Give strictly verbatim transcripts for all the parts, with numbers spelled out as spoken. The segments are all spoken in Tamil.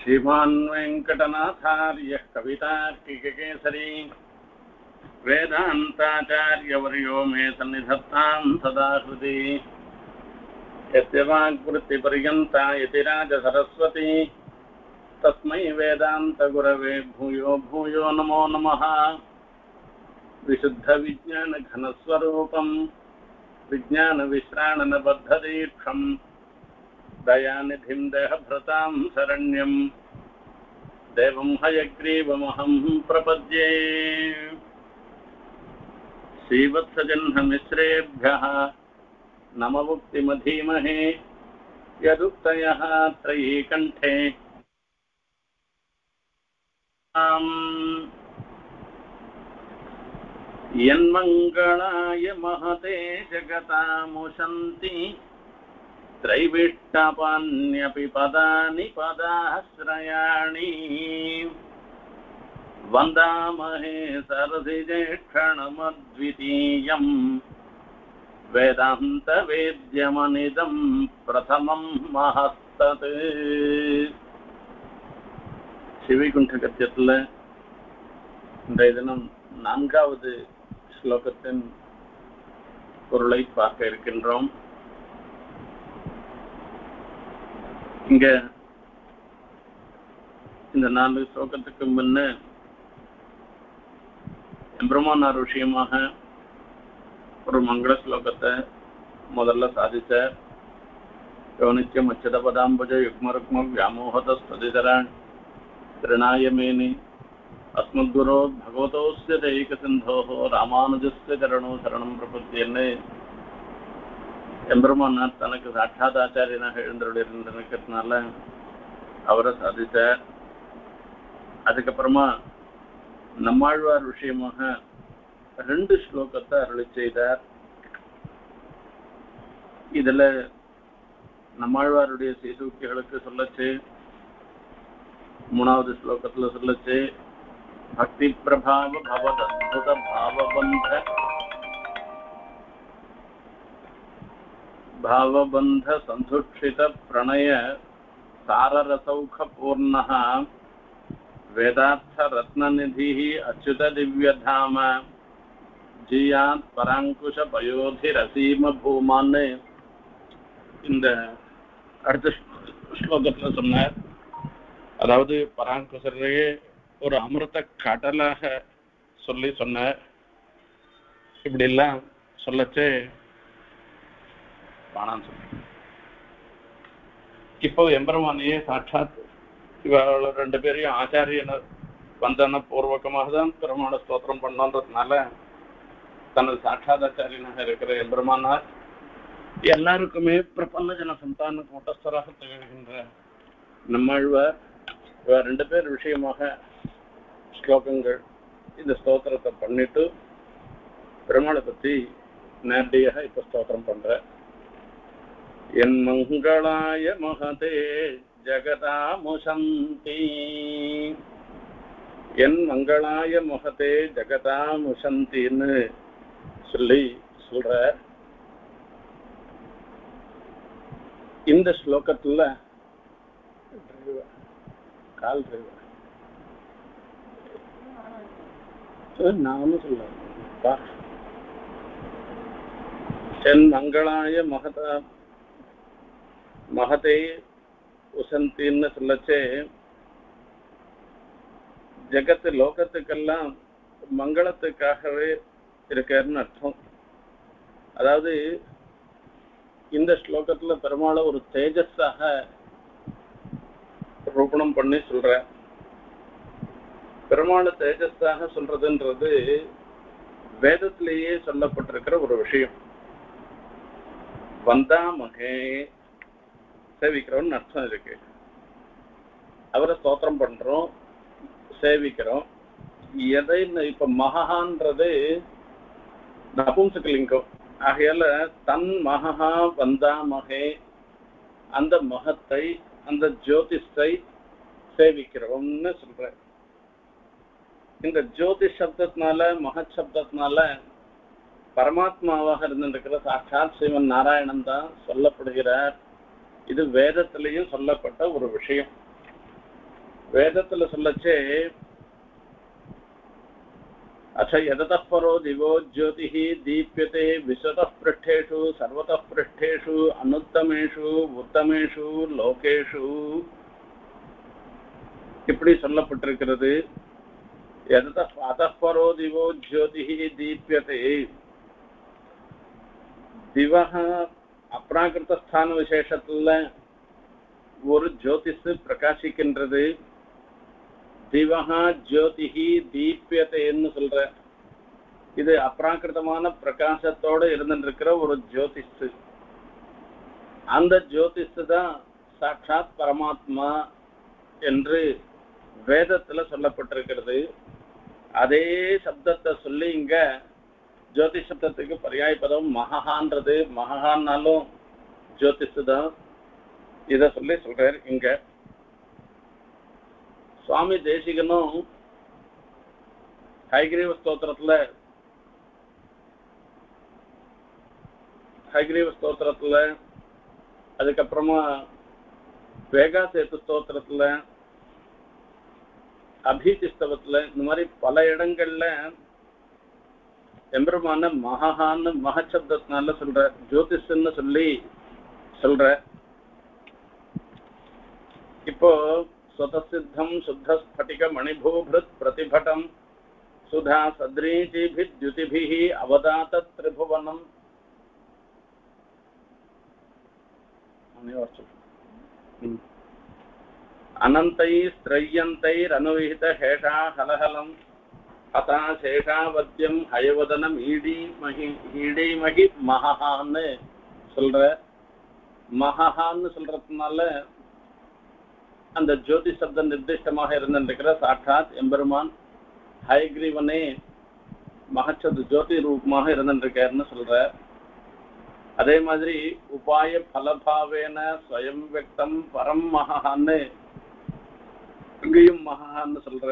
श्रीमान् वेङ्कटनाथार्यः कवितार्किककेसरी वेदान्ताचार्यवर्यो मे सन्निधत्तां सदा हृदि यस्य वाग्वृत्तिपर्यन्ता यतिराजसरस्वती तस्मै वेदान्तगुरवे भूयो भूयो नमो नमः। विशुद्धविज्ञानघनस्वरूपं विज्ञानविश्राणनबद्धदीक्षं दयानिधिं देहभृतां शरण्यं देवं हयग्रीवमहं प्रपद्ये। श्रीवत्सजह्नमिश्रेभ्यः नममुक्तिमधीमहे यदुक्तयः त्रयीकण्ठे यन्मङ्गलाय महते जगतामुशन्ति त्रैविष्टपान्यपि पदानि पदाश्रयाणि वन्दामहे सरसिजेक्षणमद्वितीयं वेदान्तवेद्यमनिदं प्रथमं महस्तत्। சிவைகுண்ட கத்தியத்தில் இன்றைய தினம் நான்காவது ஸ்லோகத்தின் பொருளை பார்க்க இருக்கின்றோம். இங்க இந்த நான்கு ஸ்லோகத்துக்கு முன்ன எம்பெருமானார் விஷயமாக ஒரு மங்கள ஸ்லோகத்தை முதல்ல சாதிச்ச யோனித்யம் அச்சத பதாம்புஜ யுக்மருக்ம வியாமோகத ஸ்துதிதரான் திருநாயமேனி அஸ்மத்குரோ பகவதோஸ்ய தைக சிந்தோஹோ ராமானுஜஸ்ய சரணோ சரணம் பிரபத்தியன்னு எம்பெருமானார் தனக்கு சாட்சாத் ஆச்சாரியனாக எழுந்தருளிருந்ததுனால அவரை சாதித்தார். அதுக்கப்புறமா நம்மாழ்வார் விஷயமாக ரெண்டு ஸ்லோகத்தை அருளி செய்தார். இதுல நம்மாழ்வாருடைய சீசூக்கிகளுக்கு சொல்லச்சு மூணாவது ஸ்லோகத்துல சொல்லச்சு பக்தி பிரபாவ பவதத்புத பாவபந்த भावबंध संधुक्षित प्रणय साररसौख पूर्ण वेदार्थ रत्ननिधि अच्युत दिव्यधाम जीयात् परांकुश पयोधिरसीम भूमान இந்த அடுத்த ஸ்லோகத்துல சொன்னார். அதாவது பராங்குசரையே ஒரு அமிர்த கடலாக சொல்லி சொன்னார். இப்படி எல்லாம் சொல்லச்சு இப்போ எம்பெருமானையே சாட்சாத் இவள ரெண்டு பேரையும் ஆச்சாரியன வந்தன பூர்வகமாக தான் பெருமான ஸ்தோத்திரம் பண்ணோன்றதுனால தனது சாட்சாதாச்சாரியனாக இருக்கிற எம்பெருமானார் எல்லாருக்குமே பிரபன்ன ஜன சந்தான கூட்டஸ்தராக திகழ்கின்ற நம்மாழ்வார் ரெண்டு பேர் விஷயமாக ஸ்லோகங்கள் இந்த ஸ்தோத்திரத்தை பண்ணிட்டு பெருமாளை பத்தி நேரடியாக இப்ப ஸ்தோத்திரம் பண்ற. என் மங்களாய மகதே ஜகதாமுசந்தி என் மங்களாய மகதே ஜகதாமுசந்தின்னு சொல்லி சொல்ற. இந்த ஸ்லோகத்துல கால் நானும் சொல்ல என் மங்களாய மகதா மகதே உசந்தின்னு சொல்லச்சே ஜெகத்து லோகத்துக்கெல்லாம் மங்களத்துக்காகவே இருக்காருன்னு அர்த்தம். அதாவது இந்த ஸ்லோகத்துல பெருமாளை ஒரு தேஜஸாக ரூபணம் பண்ணி சொல்ற. பெருமாளை தேஜஸாக சொல்றதுன்றது வேதத்திலேயே சொல்லப்பட்டிருக்கிற ஒரு விஷயம். வந்தாமகே சேவிக்கிறோம்னு அர்த்தம் இருக்கு. அவரை ஸ்தோத்திரம் பண்றோம், சேவிக்கிறோம். எதை இப்ப மகான்றது நபும்சகலிங்கம் ஆகையால தன் மகா வந்தாமகே அந்த மகத்தை அந்த ஜோதிஷை சேவிக்கிறோம்னு சொல்ற. இந்த ஜோதிஷ் சப்தத்தினால மகத் சப்தத்தினால பரமாத்மாவாக இருந்திருக்கிற சாட்சாத் சிவன் நாராயணன் தான் சொல்லப்படுகிறார். இது வேதத்திலையும் சொல்லப்பட்ட ஒரு விஷயம். வேதத்துல சொல்லச்சே अथ यदतः परो दिवो ज्योतिः दीप्यते विश्वतः पृष्ठेषु सर्वतः पृष्ठेषु अनुत्तमेषु उत्तमेषु लोकेषु இப்படி சொல்லப்பட்டிருக்கிறது. यदतः अतः परो दिवो ज्योतिः दीप्यते दिवः அப்ராகிருத ஸ்தான விசேஷத்துல ஒரு ஜோதிஷ் பிரகாசிக்கின்றது. திவஹா ஜோதிஹி தீப்யத்தைன்னு சொல்ற இது அப்ராகிருதமான பிரகாசத்தோடு இருந்துருக்கிற ஒரு ஜோதிஷ். அந்த ஜோதிஷ் தான் சாட்சாத் பரமாத்மா என்று வேதத்துல சொல்லப்பட்டிருக்கிறது. அதே சப்தத்தை சொல்லி இங்க ஜோதிஷ் சப்தத்துக்கு பரியாய பதம் மகான்றது. மகான்னாலும் ஜோதிஷ் தான். இத சொல்லி சொல்றாரு இங்க. சுவாமி தேசிகனும் ஹைகிரீவ ஸ்தோத்திரத்துல ஹைகிரீவ ஸ்தோத்திரத்துல அதுக்கப்புறமா வேகா சேத்து ஸ்தோத்திரத்துல அபீதிஸ்தவத்துல இந்த மாதிரி பல இடங்கள்ல எம்பெருமான மகான்னு மகசப்தத்தினால சொல்ற, ஜோதிஷன்னு சொல்லி சொல்ற. இப்போ स्वतसिद्धं शुद्धस्फटिक मणिभूभृत प्रतिभटं सुधा सद्रीचिभिद्युतिभिः अवदात त्रिभुवनम् अनन्तैस्त्रय्यन्तैरनुविहित हेषा हलहलं हता शेषावद्यं हयवदनं ईडीमहि ईडीमहि महहाன்னு சொல்ற. மகான்னு சொல்றதுனால அந்த ஜோதி சப்தம் நிர்திஷ்டமாக இருந்திருக்கிற சாட்சாத் எம்பெருமான் ஹயக்ரீவனே மகச்சது ஜோதி ரூபமாக இருந்திருக்காருன்னு சொல்ற. அதே மாதிரி உபாய பலபாவேன ஸ்வயம் வியக்தம் பரம் மகான்னு இங்கேயும் மகான்னு சொல்ற.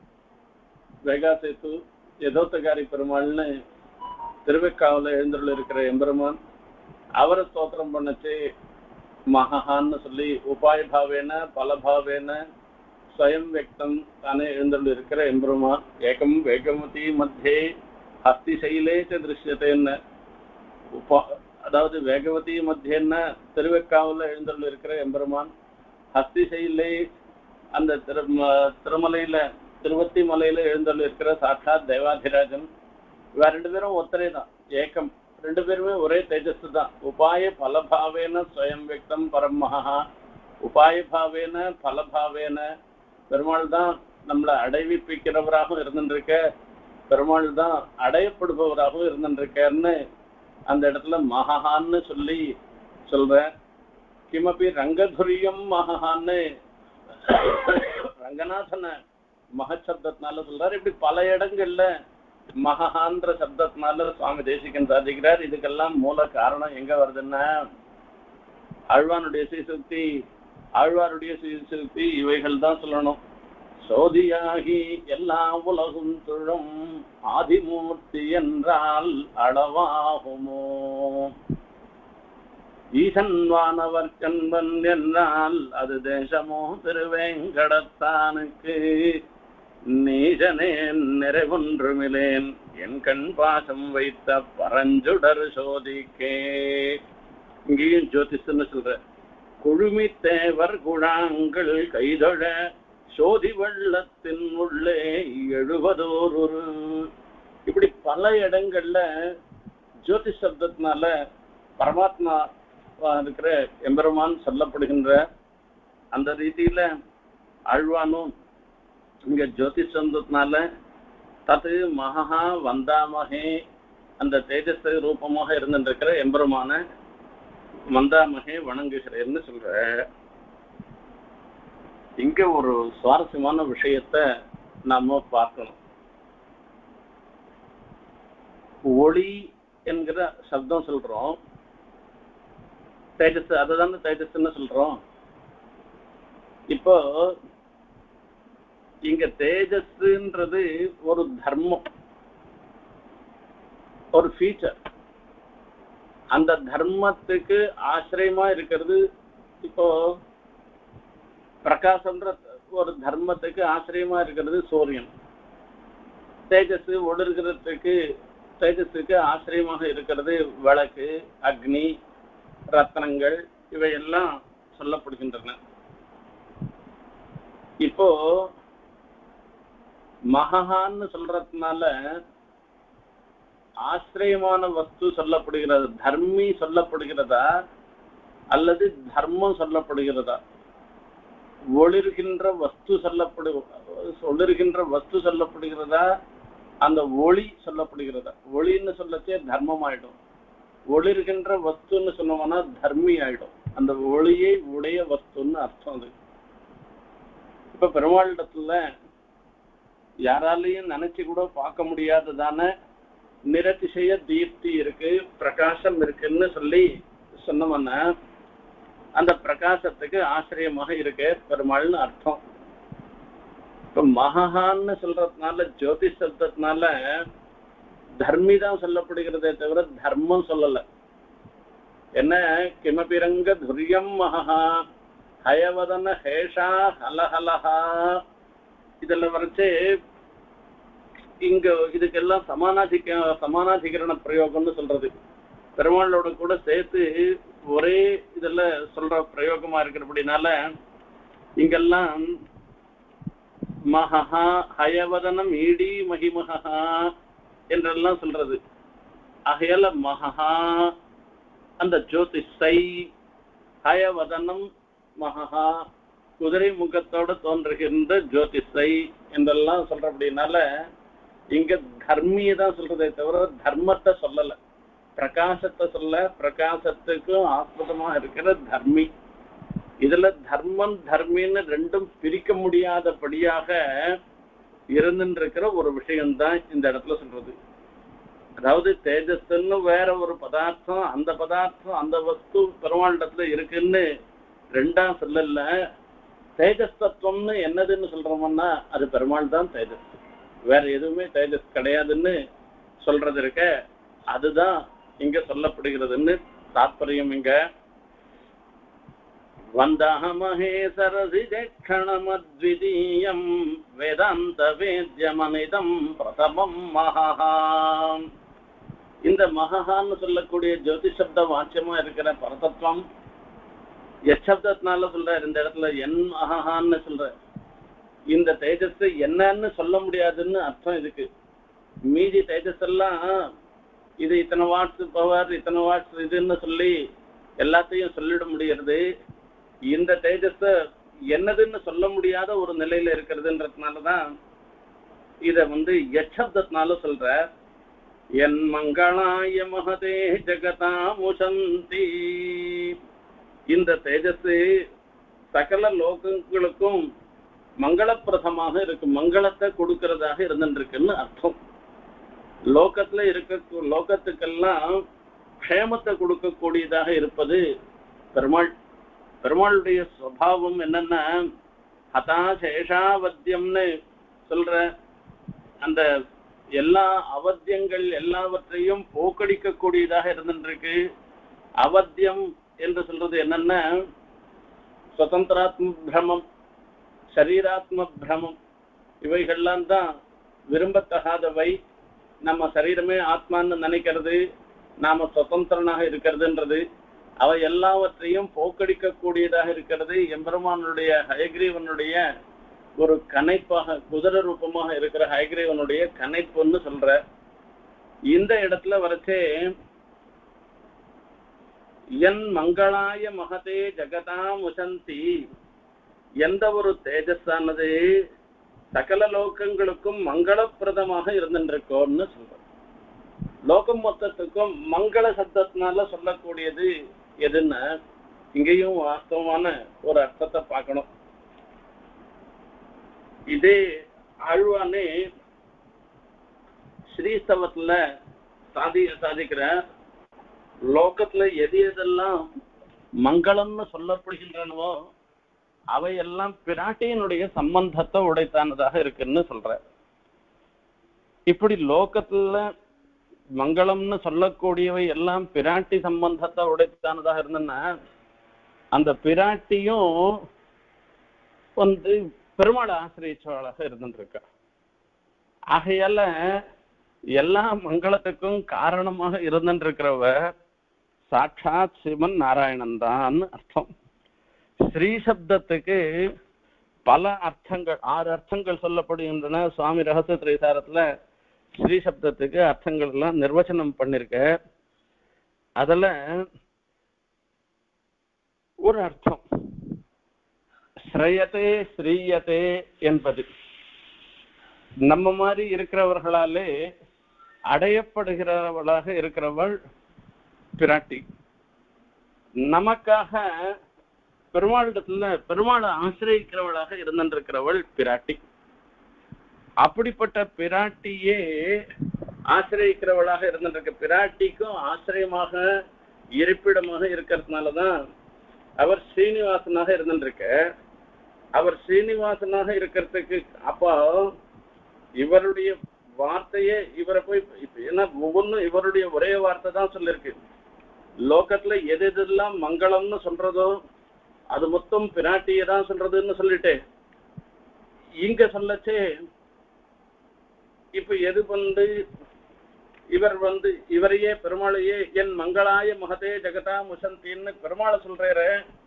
வேகா சேத்து யதோத்தகாரி பெருமாள்னு திருவெக்காவில் எழுந்துள்ள இருக்கிற எம்பெருமான் அவரை ஸ்தோத்திரம் பண்ணச்சு மகான்னு சொல்லி உபாய பாவேன பலபாவேன ஸ்வயம் வியக்தம் தானே எழுந்துள்ள இருக்கிற எம்பெருமான். ஏகம் வேகமதி மத்தியே ஹஸ்தி சைலே திருஷ்யத்தேன்னு உபா அதாவது வேகவதி மத்தியன்னா திருவெக்காவில் எழுந்துள்ள இருக்கிற எம்பெருமான். ஹஸ்தி சைலே அந்த திரு திருமலையில திருவத்தி மலையில எழுந்துள்ள இருக்கிற சாட்சாத் தேவாதிராஜன். இவ ரெண்டு பேரும் ஒத்தரே தான், ஏகம். ரெண்டு பேருமே ஒரே தேஜஸ் தான். உபாய பலபாவேன ஸ்வயம் வியக்தம் பரம் மகா. உபாய பாவேன பலபாவேன பெருமாள் தான் நம்மளை அடைவிப்பிக்கிறவராகவும் இருந்துருக்க, பெருமாள் தான் அடையப்படுபவராகவும் இருந்துருக்காருன்னு அந்த இடத்துல மகான்னு சொல்லி சொல்ற. கிமபி ரங்கதுரியம் மகான்னு ரங்கநாதனை மகசப்தத்தினால சொல்றாரு. இப்படி பல இடங்கள்ல மகான்ற சப்தத்தினால சுவாமி தேசிகன் சாதிக்கிறார். இதுக்கெல்லாம் மூல காரணம் எங்க வருதுன்னா ஆழ்வானுடைய சீசுக்தி, ஆழ்வாருடைய சீசுக்தி இவைகள் தான் சொல்லணும். சோதியாகி எல்லா உலகும் துழும் ஆதிமூர்த்தி என்றால் அளவாகுமோ, ஈசன் வானவர் கண்பன் என்றால் அது தேசமோ திருவேங்கடத்தானுக்கு, நீஜனே நிறைவொன்றுமிலேன் என் கண் பாசம் வைத்த பரஞ்சுடர் சோதிக்கே. இங்கேயும் ஜோதிஷன்னு சொல்ற. குழுமி தேவர் குழாங்கள் கைதொழ சோதி வெள்ளத்தின் உள்ளே எழுபதோரு. இப்படி பல இடங்கள்ல ஜோதிஷ் சப்தத்தினால பரமாத்மா இருக்கிற எம்பெருமான் சொல்லப்படுகின்ற அந்த ரீதியில ஆழ்வானும் இங்க ஜோதிஷ் சப்தத்தினால தத்து மகா வந்தாமகே அந்த தேஜஸ் ரூபமாக இருந்துருக்கிற எம்பெருமான வந்தாமகே வணங்குகிறேன்னு சொல்ற. இங்க ஒரு சுவாரஸ்யமான விஷயத்த நாம பார்க்கணும். ஒளி என்கிற சப்தம் சொல்றோம், தேஜஸ் அதுதான் தேஜஸ்ன்னு சொல்றோம். இப்போ இங்க தேஜஸ்ன்றது ஒரு தர்மம், ஒரு ஃபீச்சர். அந்த தர்மத்துக்கு ஆசிரியமா இருக்கிறது இப்போ பிரகாசம்ன்ற ஒரு தர்மத்துக்கு ஆசிரியமா இருக்கிறது சூரியன். தேஜஸ் ஒளிர்கிறதுக்கு தேஜஸுக்கு ஆசிரியமாக இருக்கிறது விளக்கு, அக்னி, ரத்னங்கள், இவையெல்லாம் சொல்லப்படுகின்றன. இப்போ மகான்னு சொல்றதுனால ஆசிரியமான வஸ்து சொல்லப்படுகிறது, தர்மி சொல்லப்படுகிறதா அல்லது தர்மம் சொல்லப்படுகிறதா? ஒளிர்கின்ற வஸ்து சொல்லப்படு ஒளிர்கின்ற வஸ்து சொல்லப்படுகிறதா, அந்த ஒளி சொல்லப்படுகிறதா? ஒளின்னு சொல்லச்சே தர்மம் ஆயிடும், ஒளிர்கின்ற வஸ்துன்னு சொன்னோம்னா தர்மி ஆயிடும். அந்த ஒளியை உடைய வஸ்துன்னு அர்த்தம். அது இப்ப பெருமாளிடத்துல யாராலையும் நினைச்சு கூட பார்க்க முடியாததான நிரதிசய தீப்தி இருக்கு, பிரகாசம் இருக்குன்னு சொல்லி சொன்னோம்னா அந்த பிரகாசத்துக்கு ஆசிரியமாக இருக்க பெருமாள்னு அர்த்தம். இப்ப மகான்னு சொல்றதுனால ஜோதி சப்தத்தினால தர்மி தான் சொல்லப்படுகிறதே தவிர தர்மம் சொல்லல. என்ன கிமபிரங்க துரியம் மகா ஹயவதன ஹேஷா ஹலஹலஹா இதெல்லாம் வரைச்சு இங்க இதுக்கெல்லாம் சமானாதிக சமானாதிகரண பிரயோகம்னு சொல்றது. பெருமாளோட கூட சேர்த்து ஒரே இதுல சொல்ற பிரயோகமா இருக்கிறபடினால இங்கெல்லாம் மகா ஹயவதனம் ஈடி மகிமகா என்றெல்லாம் சொல்றது. ஆகையால மகா அந்த ஜோதிஷை, ஹயவதனம் மகா குதிரை முகத்தோட தோன்றுகின்ற ஜோதிஷை என்றெல்லாம் சொல்றபடினால இங்க தர்மியை தான் சொல்றதே தவிர தர்மத்தை சொல்லல, பிரகாசத்தை சொல்ல. பிரகாசத்துக்கும் ஆஸ்பதமா இருக்கிற தர்மி. இதுல தர்மம் தர்மின்னு ரெண்டும் பிரிக்க முடியாதபடியாக இருந்துட்டு இருக்கிற ஒரு விஷயம்தான் இந்த இடத்துல சொல்றது. அதாவது தேஜஸ்ன்னு வேற ஒரு பதார்த்தம், அந்த பதார்த்தம் அந்த வஸ்து பெருமாளிடத்துல இருக்குன்னு ரெண்டா சொல்லல. தேஜஸ் தத்துவம்னு என்னதுன்னு சொல்றோம்னா அது பெருமாள் தான் தேஜஸ், வேற எதுவுமே தேஜஸ் கிடையாதுன்னு சொல்றது இருக்க. அதுதான் இங்க சொல்லப்படுகிறதுன்னு தாத்பரியம். இங்க வந்தஹமஹே சரசிஜக்ஷணமத்விதீயம் வேதாந்த வேத்யமனிதம் பிரதமம் மகா. இந்த மகான்னு சொல்லக்கூடிய ஜோதி சப்த வாக்கியமா இருக்கிற பரதத்துவம் எச்சப்தத்தினால சொல்ற. இந்த இடத்துல என் மகான்னு சொல்ற. இந்த தேஜஸ் என்னன்னு சொல்ல முடியாதுன்னு அர்த்தம் இதுக்கு. மீதி தேஜஸ் எல்லாம் இது இத்தனை வாட்ஸ் பவர், இத்தனை வாட்ஸ் இதுன்னு சொல்லி எல்லாத்தையும் சொல்லிட முடியாது. இந்த தேஜஸ் என்னதுன்னு சொல்ல முடியாத ஒரு நிலையில இருக்கிறதுன்றதுனாலதான் இத வந்து எச்சப்தத்தினால சொல்ற. என் மங்களாய மகதே ஜகதா முசந்தி. இந்த தேஜஸ் சகல லோகங்களுக்கும் மங்களப்பிரதமாக இருக்கு, மங்களத்தை கொடுக்கிறதாக இருந்துருக்குன்னு அர்த்தம். லோகத்துல இருக்க லோகத்துக்கெல்லாம் க்ஷேமத்தை கொடுக்கக்கூடியதாக இருப்பது பெருமாள். பெருமாளுடைய சுபாவம் என்னன்னா ஹதாசேஷாவத்தியம்னு சொல்ற. அந்த எல்லா அவத்தியங்கள் எல்லாவற்றையும் போக்கடிக்க கூடியதாக இருந்துருக்கு. அவத்தியம் என்று சொல்றது என்னன்னா சுதந்திராத்ம பிரமம், சரீராத்ம பிரமம், இவைகள்லாம் தான் விரும்பத்தகாதவை. நம்ம சரீரமே ஆத்மான்னு நினைக்கிறது, நாம சுதந்திரனாக இருக்கிறதுன்றது, அவை எல்லாவற்றையும் போக்கடிக்க கூடியதாக இருக்கிறது. எம்பெருமானுடைய ஹயக்ரீவனுடைய ஒரு கணைப்பாக, குதிரை ரூபமாக இருக்கிற ஹயக்ரீவனுடைய கணைப்புன்னு சொல்ற. இந்த இடத்துல வரைச்சே என் மங்களாய மகதே ஜகதா முசந்தி, எந்த ஒரு தேஜஸானது சகல லோகங்களுக்கும் மங்களப்பிரதமாக இருந்துருக்கோன்னு சொல்ற. லோகம் மொத்தத்துக்கும் மங்கள சப்தத்தினால சொல்லக்கூடியது எதுன்னா இங்கேயும் வாஸ்தவமான ஒரு அர்த்தத்தை பார்க்கணும். இதே ஆழ்வானே ஸ்ரீஸ்தவத்துல சாதி சாதிக்கிற லோகத்துல எது எதெல்லாம் மங்களம்னு சொல்லப்படுகின்றனவோ அவையெல்லாம் பிராட்டியினுடைய சம்பந்தத்தை உடைத்தானதாக இருக்குன்னு சொல்ற. இப்படி லோகத்துல மங்களம்னு சொல்லக்கூடியவை எல்லாம் பிராட்டி சம்பந்தத்தை உடைத்தானதாக இருந்ததுன்னா அந்த பிராட்டியும் வந்து பெருமாளை ஆசிரியச்சவளாக இருந்துருக்கா. ஆகையால எல்லா மங்களத்துக்கும் காரணமாக இருந்துருக்கிறவ சாட்சாத் சிவன் நாராயணன் தான் அர்த்தம். ஸ்ரீ சப்தத்துக்கு பல அர்த்தங்கள், ஆறு அர்த்தங்கள் சொல்லப்படுகின்றன. சுவாமி ரகசிய திரைசாரத்துல ஸ்ரீ சப்தத்துக்கு அர்த்தங்கள் எல்லாம் நிர்வச்சனம் பண்ணிருக்க. அதுல ஒரு அர்த்தம் ஸ்ரயதே ஸ்ரீயதே என்பது நம்ம மாதிரி இருக்கிறவர்களாலே அடையப்படுகிறவளாக இருக்கிறவள் பிராட்டி. நமக்காக பெருமாளிடத்துல பெருமாளை ஆசிரியக்கிறவளாக இருந்திருக்கிறவள் பிராட்டி. அப்படிப்பட்ட பிராட்டியே ஆசிரியக்கிறவளாக இருந்திருக்க பிராட்டிக்கும் ஆசிரியமாக இருப்பிடமாக இருக்கிறதுனாலதான் அவர் ஸ்ரீனிவாசனாக இருந்திருக்க. அவர் ஸ்ரீனிவாசனாக இருக்கிறதுக்கு அப்போ இவருடைய வார்த்தையே இவரை போய் ஏன்னா ஒவ்வொன்றும் இவருடைய ஒரே வார்த்தை தான் சொல்லிருக்கு. லோகத்துல எது எதெல்லாம் மங்களம்னு சொல்றதோ அது மொத்தம் பிராட்டியை தான் சொல்றதுன்னு சொல்லிட்டு இங்க சொல்லச்சே இப்ப எது வந்து இவர் வந்து இவரையே பெருமாளையே என் மங்களாய மகதே ஜெகதா முசந்தின்னு பெருமாளை சொல்ற.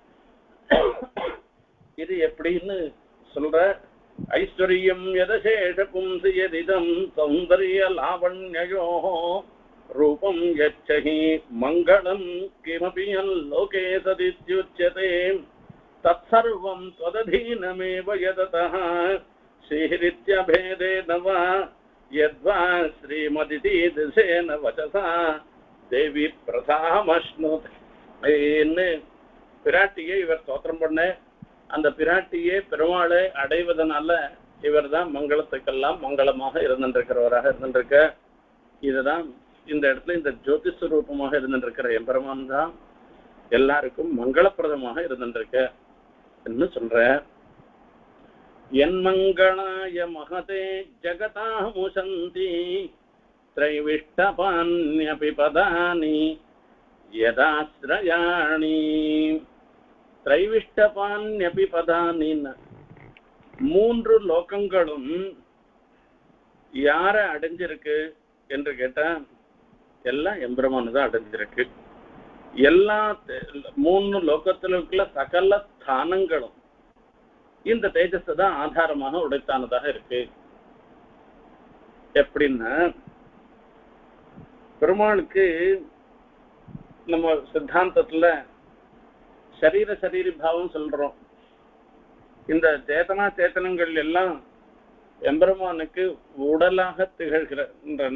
இது எப்படின்னு சொல்ற? ஐஸ்வர்யம் யதசேஷ பும்சி யதிதம் சௌந்தர்ய லாவண்யயோ ரூபம் யச்சஹி மங்களம் கிமபி லோகே சதித்யுச்யதே தத்சர்வம் த்வததீனமேவ யததः ஸ்ரீஹிரித்யபேதேன வா யத்வா ஸ்ரீமதிதி திசேன வசசா தேவி பிரதாமஷ்ணுதேன்னு பிராட்டியை இவர் ஸ்தோத்திரம் பண்ண. அந்த பிராட்டியே பெருமாளை அடைவதனால இவர் தான் மங்களத்துக்கெல்லாம் மங்களமாக இருந்திருக்கிறவராக இருந்திருக்க. இதுதான் இந்த இடத்துல இந்த ஜோதிஸ்வரூபமாக இருந்திருக்கிற எம்பெருமான் தான் எல்லாருக்கும் மங்களப்பிரதமாக இருந்திருக்க என்று சொல்ற. என் மங்களாய மகதே ஜகதா முசந்தி த்ரைவிஷ்டபான்யபி பதானி யதாஸ்ரயாணி. த்ரைவிஷ்டபான்யபி பதானின்னு மூன்று லோகங்களும் யார அடைஞ்சிருக்கு என்று கேட்டா எல்லாம் எம்பெருமானு தான் அடைஞ்சிருக்கு. எல்லா மூணு லோகத்திலுக்குள்ள சகல ஸ்தானங்களும் இந்த தேஜஸ் தான் ஆதாரமாக உடைத்தானதாக இருக்கு. எப்படின்னா பெருமாளுக்கு நம்ம சித்தாந்தத்துல சரீர சரீரி பாவம் சொல்றோம். இந்த சேத்தனா சேத்தனங்கள் எல்லாம் எம்பெருமானுக்கு உடலாக திகழ்கின்றன.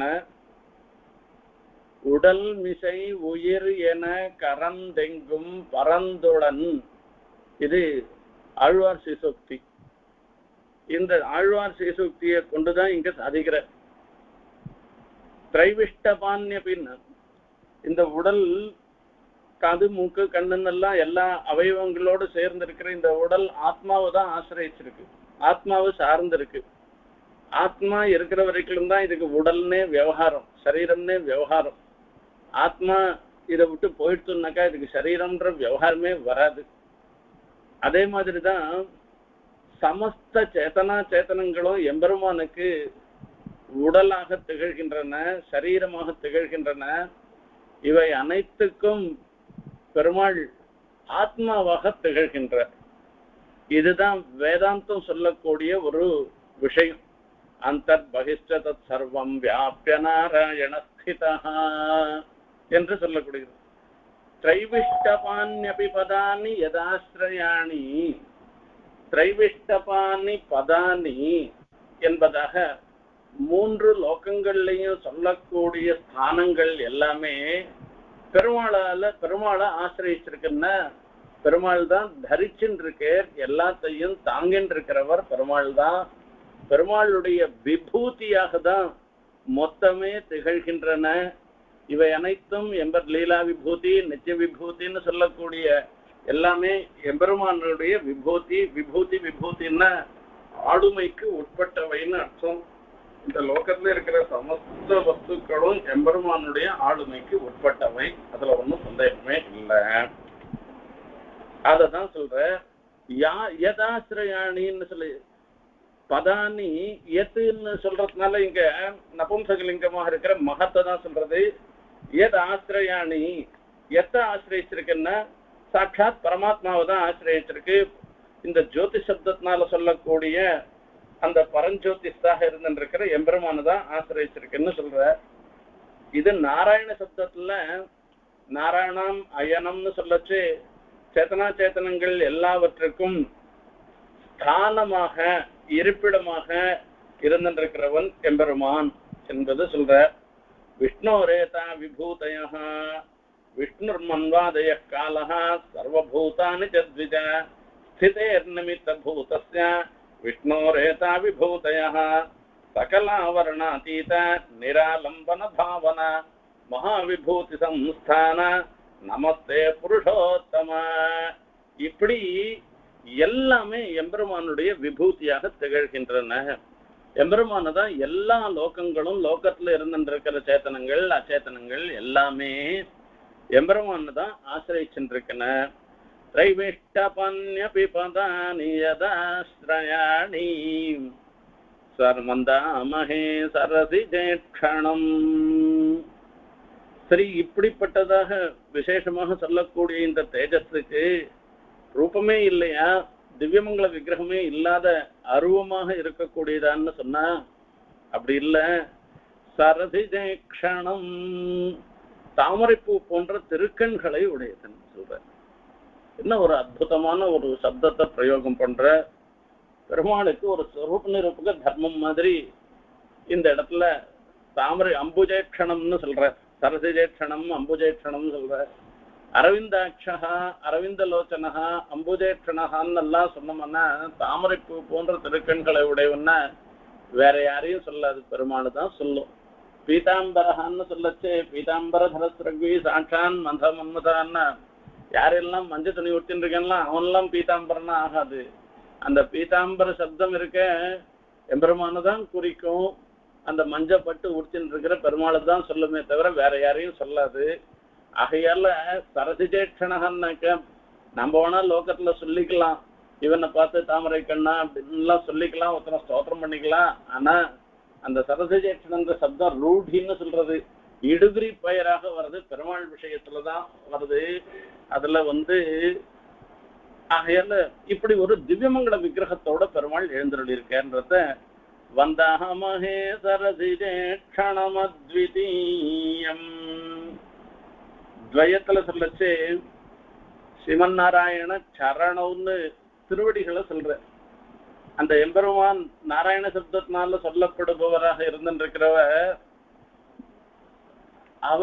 உடல் மிசை உயிர் என கரந்தெங்கும் பரந்துடன். இது ஆழ்வார் சீசோக்தி. இந்த ஆழ்வார் சீசோக்தியை கொண்டுதான் இங்க சாதிக்கிற. திரைவிஷ்டபான்யபின் இந்த உடல் காது மூக்கு கண்ணுன்னெல்லாம் எல்லா அவயவங்களோடு சேர்ந்து இருக்கிற இந்த உடல் ஆத்மாவை தான் ஆசிரியச்சிருக்கு, ஆத்மாவை சார்ந்திருக்கு. ஆத்மா இருக்கிற வரைக்கும் தான் இதுக்கு உடல்னே விவகாரம், சரீரம்னே விவகாரம். ஆத்மா இதை விட்டு போயிடுச்சுனாக்கா இதுக்கு சரீரம்ன்ற விவகாரமே வராது. அதே மாதிரிதான் சமஸ்த சேத்தனா சேத்தனங்களும் எம்பெருமானுக்கு உடலாக திகழ்கின்றன, சரீரமாக திகழ்கின்றன. இவை அனைத்துக்கும் பெருமாள் ஆத்மாவாக திகழ்கின்ற. இதுதான் வேதாந்தம் சொல்லக்கூடிய ஒரு விஷயம். அந்தர் பகிஷ்ட தத் சர்வம் வியாபிய நாராயண ஸ்திதா என்று சொல்லக்கூடியது. திரைவிஷ்டபான்யபி பதானி யதாஸ்ரயாணி. திரைவிஷ்டபானி பதானி என்பதாக மூன்று லோகங்கள்லையும் சொல்லக்கூடிய ஸ்தானங்கள் எல்லாமே பெருமாளால பெருமாளை ஆசிரியச்சிருக்குன்னா பெருமாள் தான் தரிச்சுன்னு இருக்கார். எல்லாத்தையும் தாங்கின்னு இருக்கிறவர் பெருமாள் தான். பெருமாளுடைய விபூதியாக தான் மொத்தமே திகழ்கின்றன. இவை அனைத்தும் எம்பர் லீலா விபூதி நித்திய விபூதின்னு சொல்லக்கூடிய எல்லாமே எம்பெருமானுடைய விபூதி. விபூதி விபூதின்னா ஆளுமைக்கு உட்பட்டவைன்னு அர்த்தம். இந்த லோகத்துல இருக்கிற சமஸ்த வஸ்துக்களும் எம்பெருமானுடைய ஆளுமைக்கு உட்பட்டவை, அதுல ஒன்றும் சந்தேகமே இல்லை. அததான் சொல்ற. யா யதாஸ்ரயாணின்னு சொல்லி பதானி எத்துன்னு சொல்றதுனால இங்க நபும்சகலிங்கமாக இருக்கிற மகத்தை தான் சொல்றது. எத் ஆசிரியாணி எத்த ஆசிரியச்சிருக்குன்னா சாட்சாத் பரமாத்மாவை தான் ஆசிரியச்சிருக்கு. இந்த ஜோதி சப்தத்தினால சொல்லக்கூடிய அந்த பரஞ்சோதிஷாக இருந்துருக்கிற எம்பெருமானு தான் ஆசிரியச்சிருக்குன்னு சொல்ற. இது நாராயண சப்தத்துல நாராயணம் அயனம்னு சொல்லச்சு சேத்தனா சேத்தனங்கள் எல்லாவற்றுக்கும் ஸ்தானமாக இருப்பிடமாக இருந்திருக்கிறவன் எம்பெருமான் என்பது சொல்ற. விஷ்ணோரேதா விபூதய விஷ்ணுர் மன்வாதய காலஹ சர்வபூதானி சத்விஜ ஸ்திதேர்நிமித்த பூதஸ்ய விஷ்ணோரேதா விபூதய சகலாவரணாதீத நிராலம்பன பாவன மகாவிபூதி சம்ஸ்தான நமஸ்தே புருஷோத்தம. இப்படி எல்லாமே எம்பெருமானுடைய விபூதியாக திகழ்கின்றன. எம்பெருமான தான் எல்லா லோகங்களும் லோகத்துல இருந்திருக்கிற சேத்தனங்கள் அச்சேத்தனங்கள் எல்லாமே எம்பெருமானு தான் ஆசிரியச்சிருக்கன. திரைவிஷ்டபன்யபி பதானி யதாஸ்ரயாணி சர்மந்தாமஹே சரசிஜேக்ஷணம். சரி, இப்படிப்பட்டதாக விசேஷமாக சொல்லக்கூடிய இந்த தேஜஸுக்கு ரூபமே இல்லையா, திவ்யமங்கல விக்கிரகமே இல்லாத அருவமாக இருக்கக்கூடியதான்னு சொன்னா அப்படி இல்ல. சரசிஜேக்ஷணம் தாமரைப்பூ போன்ற திருக்கண்களை உடையதுன்னு சொல்ற. என்ன ஒரு அற்புதமான ஒரு சப்தத்தை பிரயோகம் பண்ற. பெருமாளுக்கு ஒரு ஸ்வரூப நிரூபக தர்மம் மாதிரி இந்த இடத்துல தாமரை அம்புஜேக்ஷணம்னு சொல்ற. சரசிஜேக்ஷணம் அம்புஜேக்ஷணம் சொல்ற. அரவிந்தாட்சா அரவிந்தலோச்சனஹா அம்புஜேக்ஷணஹான்னு எல்லாம் சொன்னோம்னா தாமரைப்பூ போன்ற திருக்கண்களை உடையவன்னா வேற யாரையும் சொல்லாது, பெருமாள் தான் சொல்லும். பீதாம்பரஹான்னு சொல்லச்சு பீதாம்பர தரஸ்ரக்வி சாட்சான் மந்த மன்மதான்னா யாரெல்லாம் மஞ்சள் துணி உடுத்தின்னு இருக்கேன்லாம் அவன்லாம் பீதாம்பரன்னா ஆகாது. அந்த பீதாம்பர சப்தம் இருக்க எம்பெருமானு தான் குறிக்கும். அந்த மஞ்சள் பட்டு உடுத்தின்னு இருக்கிற பெருமாளை தான் சொல்லுமே தவிர வேற யாரையும் சொல்லாது. ஆகையால சரசிஜேக்ஷணான்னாக்க நம்ம வேணா லோகத்துல சொல்லிக்கலாம், இவனை பார்த்து தாமரை கண்ணா அப்படின்லாம் சொல்லிக்கலாம், ஒருத்தனை ஸ்தோத்திரம் பண்ணிக்கலாம். ஆனா அந்த சரசிஜேக்ஷணன்ற சப்தம் ரூಢின்னு சொல்றது இடுகிரி பெயராக வருது, பெருமாள் விஷயத்துலதான் வருது. அதுல வந்து ஆகையால இப்படி ஒரு திவ்யமங்கல விக்கிரகத்தோட பெருமாள் எழுந்தருள் இருக்கேன்றத வந்தாமஹே சரசிஜேக்ஷணமத்விதீயம் துவயத்துல சொல்லச்சு சிவன் நாராயண சரணம்னு திருவடிகளை சொல்ற. அந்த எம்பெருமான் நாராயண சப்தத்தினால சொல்லப்படுபவராக இருந்திருக்கிறவ அவ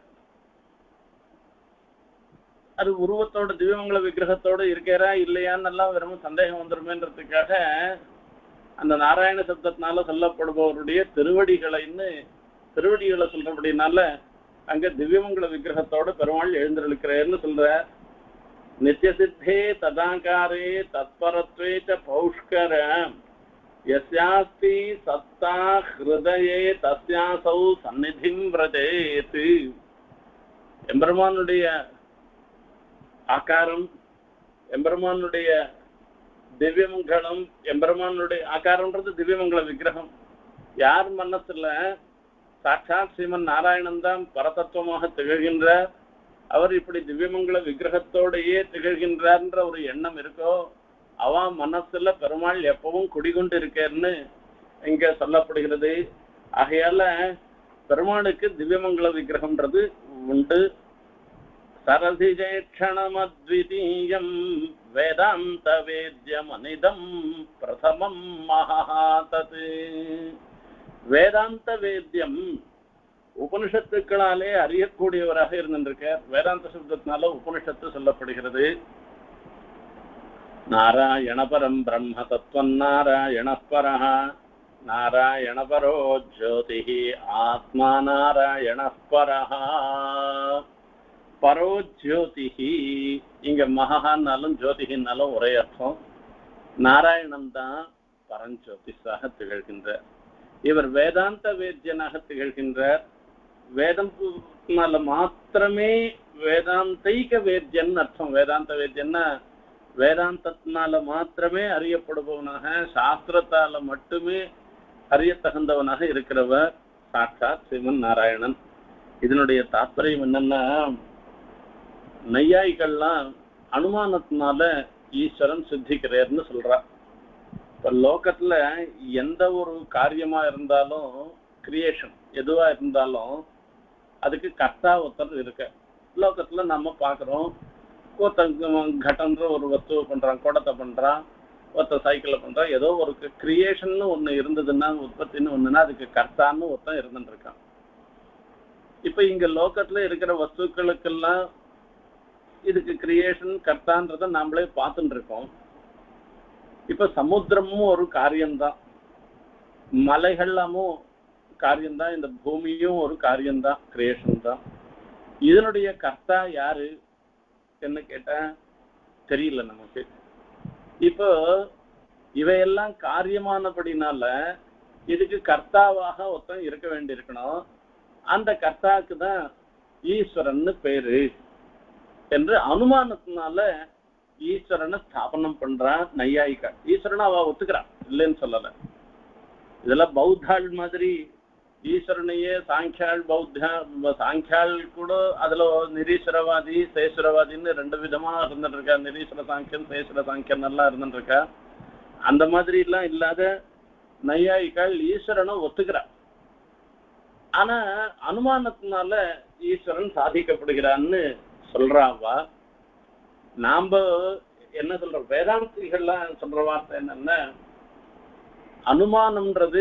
அது உருவத்தோட திவ்யமங்கல விக்கிரகத்தோட இருக்கிறா இல்லையான்னு எல்லாம் வெறும் சந்தேகம் வந்துருமேன்றதுக்காக அந்த நாராயண சப்தத்தினால சொல்லப்படுபவருடைய திருவடிகளைன்னு திருவடிகளை சொல்றபடினால அங்க திவ்யமங்கல விக்கிரகத்தோட பெருமாள் எழுந்திருக்கிறேன்னு சொல்ற. நித்திய சித்தே ததாகாரே தத்பரத்வே ச பௌஷ்கர யஸ்யாஸ்தி சத்தா ஹிருதயே தஸ்யாசௌ சந்நிதிம் விரஜேத். எம்பெருமானுடைய ஆகாரம், எம்பெருமானுடைய திவ்யமங்கலம், எம்பெருமானுடைய ஆகாரம்ன்றது திவ்யமங்கல விக்கிரகம். யார் மனசுல சாட்சாத் ஸ்ரீமன் நாராயணன் தான் பரதத்துவமாக திகழ்கின்றார், அவர் இப்படி திவ்யமங்கல விக்கிரகத்தோடையே திகழ்கின்றார்ன்ற ஒரு எண்ணம் இருக்கோ அவன் மனசுல பெருமாள் எப்பவும் குடிகொண்டு இருக்கேன்னு இங்க சொல்லப்படுகிறது. ஆகையால பெருமாளுக்கு திவ்யமங்கல விக்கிரகம்ன்றது உண்டு. சரசிஜேக்ஷணமத்விதீயம் வேதாந்த வேத்யம் அனிதம் பிரதமம் மகாதத். வேதாந்த வேத்யம் உபனிஷத்துக்களாலே அறியக்கூடியவராக இருந்திருக்கார். வேதாந்த சப்தத்தினால உபனிஷத்து சொல்லப்படுகிறது. நாராயண பரம் பிரம்ம தத்துவம் நாராயண பரஹ நாராயண பரோ ஜோதி ஆத்மா நாராயண பரஹ. பரோ ஜோதி இங்க மகான்னாலும் ஜோதிகின்னாலும் ஒரே அர்த்தம். நாராயணன் தான் பரஞ்சோதிஷாக திகழ்கின்றார். இவர் வேதாந்த வேத்யனாக திகழ்கின்றார். வேதம்னால மாத்திரமே வேதாந்தைக வேத்யன் அர்த்தம். வேதாந்த வேத்யன்னா வேதாந்தத்தினால மாத்திரமே அறியப்படுபவனாக, சாஸ்திரத்தால மட்டுமே அறியத்தகுந்தவனாக இருக்கிறவர் சாட்சாத் ஸ்ரீமன் நாராயணன். இதனுடைய தாற்பயம் என்னன்னா, நையாயிகள்லாம் அனுமானத்தினால ஈஸ்வரன் சித்திக்கிறார்னு சொல்றா. இப்ப லோகத்துல எந்த ஒரு காரியமா இருந்தாலும், கிரியேஷன் எதுவா இருந்தாலும் அதுக்கு கர்த்தா ஒருத்தர் இருக்க. லோகத்துல நம்ம பாக்குறோம், ஒருத்தன் கட்டன்ற ஒரு வஸ்துவை பண்றான், குடத்தை பண்றான், ஒருத்தன் சைக்கிளை பண்றான். ஏதோ ஒரு கிரியேஷன் ஒண்ணு இருந்ததுன்னா, உற்பத்தின்னு ஒண்ணுன்னா அதுக்கு கர்த்தான்னு ஒருத்தன் இருந்துட்டு இருக்கான். இப்ப இங்க லோகத்துல இருக்கிற வஸ்துக்களுக்கெல்லாம் இதுக்கு கிரியேஷன் கர்த்தான்றத நாமளே பார்த்துட்டு இருக்கோம். இப்ப சமுத்திரமும் ஒரு காரியம்தான், மலைகள்லாமும் காரியம்தான், இந்த பூமியும் ஒரு காரியம்தான், கிரியேஷன் தான். இதனுடைய கர்த்தா யாரு என்ன கேட்டா தெரியல நமக்கு. இப்போ இவையெல்லாம் காரியமானபடினால இதுக்கு கர்த்தாவாக ஒருத்தன் இருக்க வேண்டி இருக்கணும். அந்த கர்த்தாவுக்கு தான் ஈஸ்வரன் பேரு என்று அனுமானத்தினால ஈஸ்வரனை ஸ்தாபனம் பண்றான் நையாயிகா. ஈஸ்வரனை அவ ஒத்துக்கிறான், இல்லைன்னு சொல்லல. இதெல்லாம் பௌத்தாள் மாதிரி ஈஸ்வரனையே சாங்கியாள் பௌத்தா சாங்கியாள் கூட அதுல நிரீஸ்வரவாதி சேஸ்வரவாதின்னு ரெண்டு விதமா இருந்துட்டு இருக்கா. நிரீஸ்வர சாங்கியன் சேஸ்வர சாங்கியன் எல்லாம் இருந்துட்டு இருக்கா. அந்த மாதிரி எல்லாம் இல்லாத நையாயிகள் ஈஸ்வரனை ஒத்துக்கிறா. ஆனா அனுமானத்தினால ஈஸ்வரன் சாதிக்கப்படுகிறான்னு சொல்றாவா. நாம என்ன சொல்றோம், வேதாந்திகள்லாம் சொல்ற வார்த்தை என்னன்னா, அனுமானம்ன்றது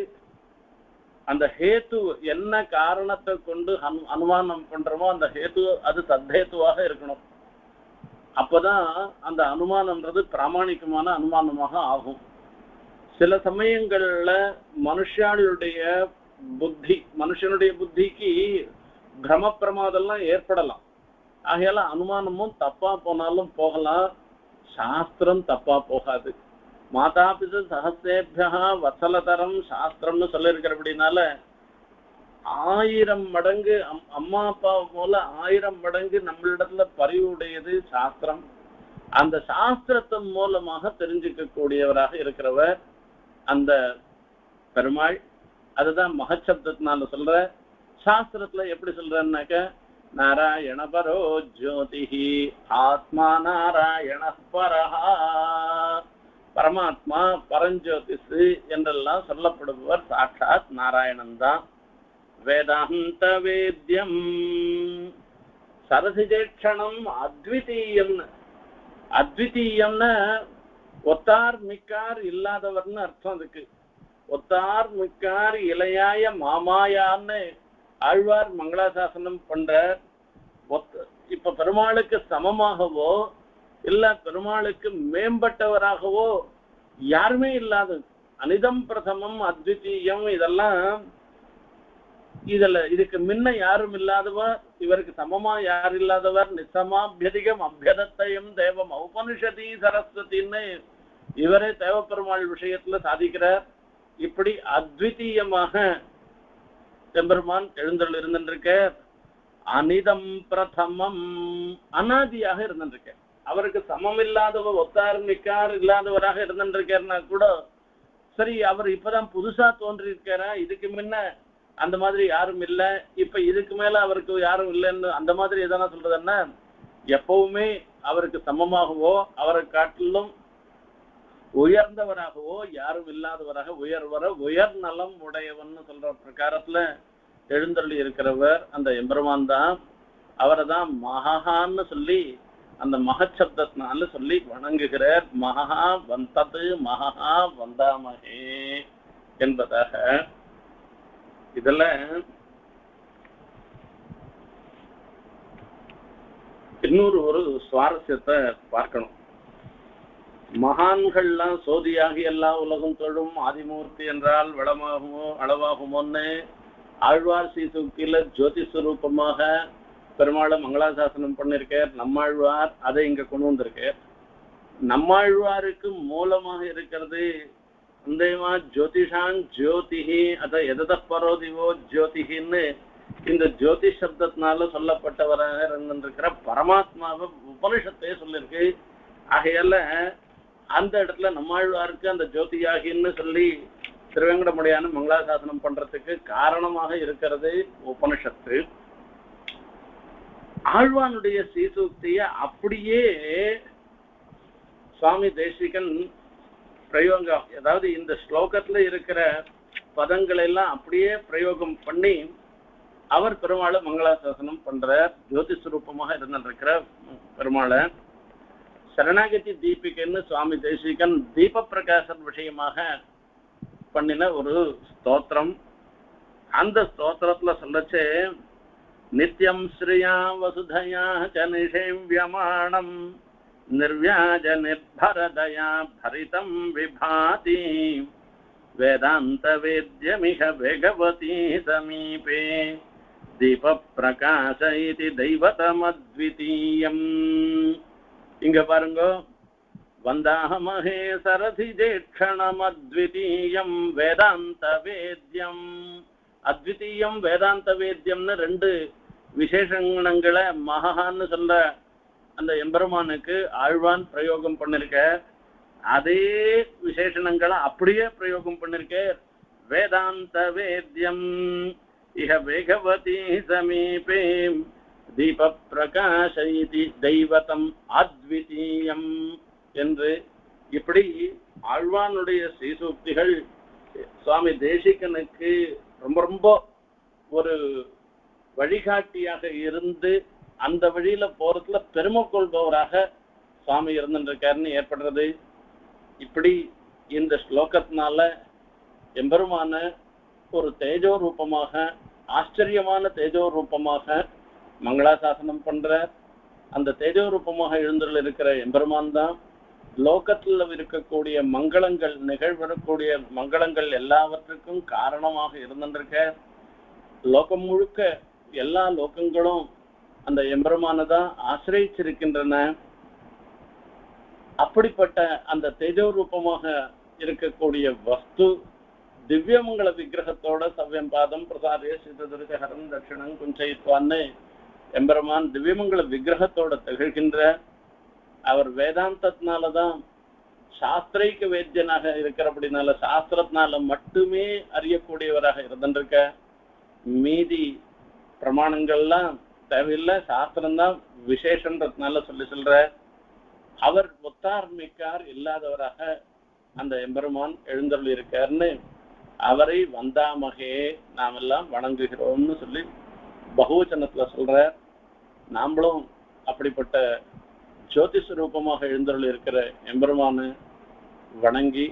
அந்த ஹேத்து என்ன காரணத்தை கொண்டு அனு அனுமானம் பண்றோமோ அந்த ஹேத்து அது சத்தேத்துவாக இருக்கணும். அப்பதான் அந்த அனுமானம்ன்றது பிராமணிகமான அனுமானமாக ஆகும். சில சமயங்கள்ல மனுஷாளுடைய புத்தி, மனுஷனுடைய புத்திக்கு பிரம பிரமாதம்லாம் ஏற்படலாம். ஆகையால அனுமானமும் தப்பா போனாலும் போகலாம், சாஸ்திரம் தப்பா போகாது. மாதாபிது சஹசேபியா வத்சலதரம் சாஸ்திரம்னு சொல்லியிருக்கிறபடினால ஆயிரம் மடங்கு அம்மா அப்பா போல ஆயிரம் மடங்கு நம்மளிடத்துல பரிவுடையது சாஸ்திரம். அந்த சாஸ்திரத்தின் மூலமாக தெரிஞ்சுக்க கூடியவராக இருக்கிறவர் அந்த பெருமாள். அதுதான் மகச்சப்தத்தினால சொல்ற. சாஸ்திரத்துல எப்படி சொல்றன்னாக்க, நாராயண பரோ ஜோதிஹி ஆத்மா நாராயண பரஹா, பரமாத்மா பரஞ்சோதிஷு என்றெல்லாம் சொல்லப்படுபவர் சாட்சாத் நாராயணன் தான். வேதாந்த வேத்யம் சரசிஜேட்சணம் அத்விதீயம். அத்விதீயம்னா ஒத்தார் மிக்கார் இல்லாதவர்னு அர்த்தம். அதுக்கு ஒத்தார் மிக்கார் இளையாய மாமாயான்னு ஆழ்வார் மங்களாசாசனம் பண்ற. இப்ப பெருமாளுக்கு சமமாகவோ இல்ல பெருமாளுக்கு மேம்பட்டவராகவோ யாருமே இல்லாத அனிதம் பிரதமம் அத்விதீயம். இதெல்லாம் இதுல இதுக்கு முன்ன யாரும் இல்லாதவர், இவருக்கு சமமா யார் இல்லாதவர். நிசமாபியதிகம் அபியதத்தையும் தேவம் ஔபனிஷதி சரஸ்வதின்னு இவரே தேவப்பெருமாள் விஷயத்துல சாதிக்கிறார். இப்படி அத்விதீயமாக எம்பெருமான் எழுந்தருள் இருந்திருக்க. அனிதம் பிரதமம் அனாதியாக இருந்திருக்க. அவருக்கு சமம் இல்லாதவர், ஒத்தார் நிக்கார் இல்லாதவராக இருந்திருக்காருன்னா கூட சரி, அவர் இப்பதான் புதுசா தோன்றியிருக்காரா, இதுக்கு முன்ன அந்த மாதிரி யாரும் இல்லை, இப்ப இதுக்கு மேல அவருக்கு யாரும் இல்லைன்னு அந்த மாதிரி எதனா சொல்றதுன்னா, எப்பவுமே அவருக்கு சமமாகவோ அவரை காட்டிலும் உயர்ந்தவராகவோ யாரும் இல்லாதவராக உயர்வர உயர் நலம் உடையவன் சொல்ற பிரகாரத்துல எழுந்தருளி இருக்கிறவர் அந்த எம்பெருமான் தான். அவரை தான் மகான்னு சொல்லி அந்த மகச்சப்தத்தினால சொல்லி வணங்குகிறார். மகா வந்தது மகா வந்தாமகே என்பதாக. இதுல இன்னொரு ஒரு சுவாரஸ்யத்தை பார்க்கணும். மகான்கள்லாம் சோதியாகி எல்லா உலகம் தொழும் ஆதிமூர்த்தி என்றால் வளமாகுமோ அளவாகுமோன்னு ஆழ்வார் சீசுக்கில ஜோதி ஸ்வரூபமாக பெருமாளை மங்களாசாசனம் பண்ணிருக்கார் நம்மாழ்வார். அதை இங்க கொண்டு வந்திருக்கார். நம்மாழ்வாருக்கு மூலமாக இருக்கிறது சந்தேகமா ஜோதிஷான் ஜோதிஹி அத எதத பரோதிவோ ஜோதிஹின்னு இந்த ஜோதி சப்தத்தினால சொல்லப்பட்டவராக இருந்திருக்கிற பரமாத்மாவை உபனிஷத்தையே சொல்லிருக்கு. ஆகையால அந்த இடத்துல நம்மாழ்வாருக்கு அந்த ஜோதியாகின்னு சொல்லி திருவேங்கடமுடியான மங்களாசாசனம் பண்றதுக்கு காரணமாக இருக்கிறது உபனிஷத்து. ஆழ்வானுடைய சீசூக்திய அப்படியே சுவாமி தேசிகன் பிரயோகம், அதாவது இந்த ஸ்லோகத்துல இருக்கிற பதங்களை எல்லாம் அப்படியே பிரயோகம் பண்ணி அவர் பெருமாளை மங்களாசாசனம் பண்றார். ஜோதி ஸ்வரூபமாக இருந்திருக்கிற பெருமாளை சரணாகதி தீபிகைன்னு சுவாமி தேசிகன் தீப பிரகாசன் விஷயமாக பண்ணின ஒரு ஸ்தோத்திரம். அந்த ஸ்தோத்திரத்துல சொல்லச்சே நித்யம் ஸ்ரீயா வசுதயா ச நிஷேவ்யமானம் நிர்வியாஜ நிர்பரதயா பரிதம் விபாதி வேதாந்த வேத்யமிக வேகவதி சமீபே தீப பிரகாச இதி தெய்வதமத்விதீயம். இங்க பாருங்க, வந்தாமஹே சரதி ஜேக்ஷணமத்விதீயம் வேதாந்த வேத்யம். அத்விதீயம் வேதாந்த வேத்யம்னு ரெண்டு விசேஷங்களை மகான்னு சொல்ற அந்த எம்பெருமானுக்கு ஆழ்வான் பிரயோகம் பண்ணிருக்க. அதே விசேஷணங்களை அப்படியே பிரயோகம் பண்ணிருக்க. வேதாந்த வேத்யம் இஹ வேகவதி சமீபே தீப பிரகாச இதி தெய்வதம் அத்விதீயம் என்று இப்படி ஆழ்வானுடைய ஸ்ரீசூக்திகள் சுவாமி தேசிகனுக்கு ரொம்ப ரொம்ப ஒரு வழிகாட்டியாக இருந்து அந்த வழியில போறதுல பெருமை கொள்பவராக சுவாமி இருந்துருக்காருன்னு ஏற்படுறது. இப்படி இந்த ஸ்லோகத்தினால எம்பெருமான ஒரு தேஜோ ரூபமாக, ஆச்சரியமான தேஜோ ரூபமாக மங்களாசாசனம் பண்ற அந்த தேஜோ ரூபமாக எழுந்துள்ள இருக்கிற எம்பெருமான் தான் லோகத்துல இருக்கக்கூடிய மங்களங்கள், நிகழ்வரக்கூடிய மங்களங்கள் எல்லாவற்றுக்கும் காரணமாக இருந்திருக்க. லோகம் முழுக்க எல்லா லோகங்களும் அந்த எம்பெருமானதான் ஆசிரியிருக்கின்றன. அப்படிப்பட்ட அந்த தேஜோ ரூபமாக இருக்கக்கூடிய வஸ்து திவ்யமங்கள விக்கிரகத்தோட சவ்யம் பாதம் பிரசாரிய சிததுரிசஹரம் தட்சிணம் குஞ்சயித்வான்னு எம்பெருமான் திவ்யமங்கள விக்கிரகத்தோட திகழ்கின்ற அவர் வேதாந்தத்தினாலதான் சாஸ்திரைக்கு வேத்தியனாக இருக்கிறபடினால சாஸ்திரத்தினால மட்டுமே அறியக்கூடியவராக இருந்திருக்க. மீதி பிரமாணங்கள்லாம் தேவையில்லை, சாஸ்திரம்தான் விசேஷன்றதுனால சொல்லி சொல்ற. அவர் ஒத்தார்மிக்கார் இல்லாதவராக அந்த எம்பெருமான் எழுந்தருள் இருக்காருன்னு அவரை வந்தாமகே நாம் எல்லாம் வணங்குகிறோம்னு சொல்லி பகுவச்சனத்துல சொல்ற. நாமளும் அப்படிப்பட்ட ஜோதிஷ ரூபமாக எழுந்தருள் இருக்கிற எம்பெருமானை வணங்கி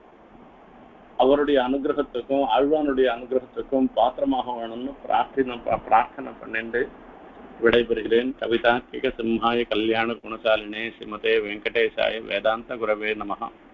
அவருடைய அனுகிரகத்துக்கும் ஆழ்வானுடைய அனுகிரகத்துக்கும் பாத்திரமாக வேணும்னு பிரார்த்தனை பிரார்த்தனை பண்ணிட்டு விடைபெறுகிறேன். கவிதா கிக சிம்ஹாய கல்யாண குணசாலினே ஸ்ரீமதே வெங்கடேசாய வேதாந்த குரவே நமஹ.